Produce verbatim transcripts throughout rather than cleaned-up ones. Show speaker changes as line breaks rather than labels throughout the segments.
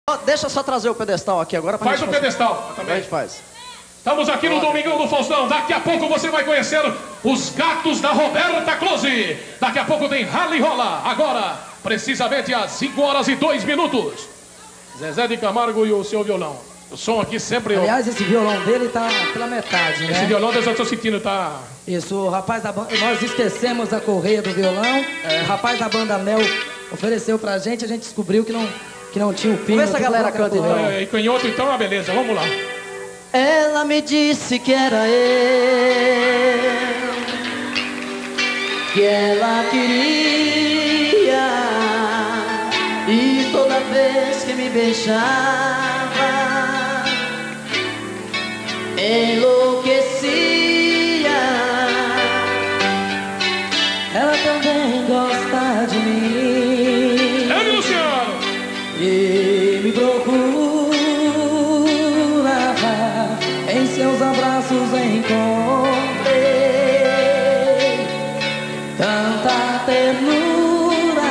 Deixa só trazer o pedestal aqui agora. Pra
Faz o pedestal também.
A gente faz.
Estamos aqui no Domingão do Faustão. Daqui a pouco você vai conhecer os gatos da Roberta Close. Daqui a pouco tem Rally Rola. Agora, precisamente às cinco horas e dois minutos. Zezé de Camargo e o seu violão. O som aqui sempre...
Aliás, esse violão dele tá pela metade, né?
Esse violão eu já estou sentindo, tá...
Isso, o rapaz da banda... Nós esquecemos a correia do violão. É. O rapaz da banda Mel ofereceu pra gente. A gente descobriu que não, que não tinha o pino.
Vamos ver se a galera canta então.
É, e canhoto então, ah, beleza, vamos lá.
Ela me disse que era eu, que ela queria, e toda vez que me beijava enlouquecia.
Ela também gosta de mim.
É, Luciano!
E me procura. Em seus abraços encontrei tanta ternura.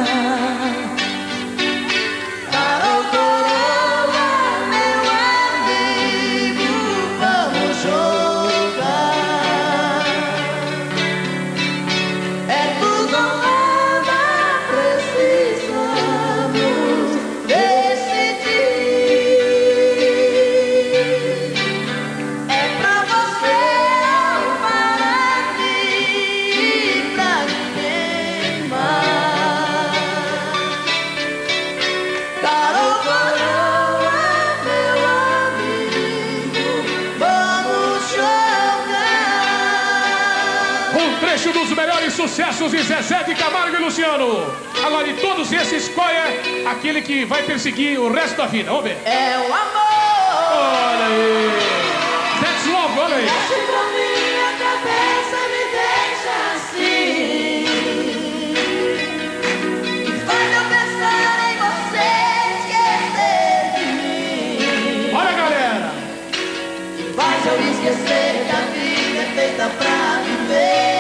Carol Coroa, meu amigo, vamos jogar. É tudo ou nada, precisamos decidir.
Um trecho dos melhores sucessos de Zezé de Camargo e Luciano. Agora, de todos esses, qual é aquele que vai perseguir o resto da vida? Vamos ver.
É o amor.
Olha aí. That's love, olha aí.
Mexe pra minha cabeça, me deixa assim. Faz eu pensar em você, esquecer de mim.
Olha, galera.
Faz eu esquecer que a vida é feita pra viver.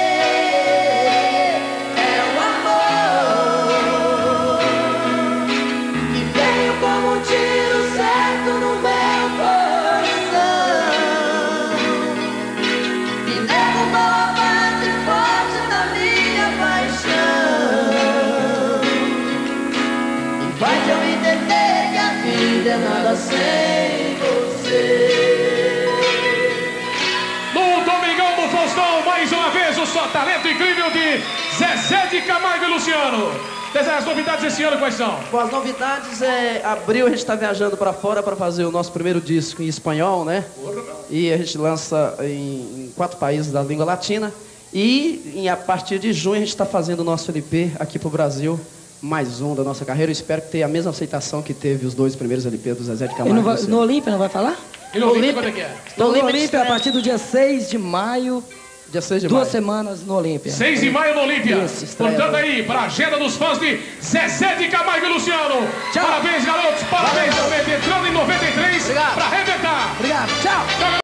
Faz eu entender que a vida é nada sem você.
No Domingão do Faustão, mais uma vez, o só talento incrível de Zezé de Camargo e Luciano. Zezé, as novidades desse ano quais são?
Bom, as novidades é... Abril a gente está viajando para fora para fazer o nosso primeiro disco em espanhol, né? E a gente lança em, em quatro países da língua latina. E em, a partir de junho a gente está fazendo o nosso L P aqui pro Brasil. Mais um da nossa carreira. Eu espero que tenha a mesma aceitação que teve os dois primeiros L P do Zezé de Camargo.
Vai, no Olímpia não vai falar?
E no Olímpia, quando é que é?
No Olímpia, a partir do dia seis de maio.
Dia seis de
Duas
maio.
semanas no Olímpia.
seis de maio no Olímpia.
Isso,
portanto aí, para a agenda dos fãs de Zezé de Camargo e Luciano. Tchau. Parabéns, garotos. Parabéns, noventa, entrando em noventa e três para arrebentar.
Obrigado. Tchau.
Tchau.